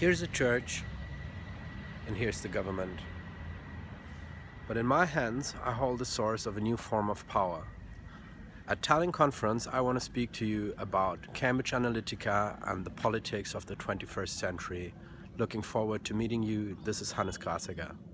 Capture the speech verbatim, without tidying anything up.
Here's a church, and here's the government. But in my hands, I hold the source of a new form of power. At Tallinn conference, I want to speak to you about Cambridge Analytica and the politics of the twenty-first century. Looking forward to meeting you. This is Grassegger.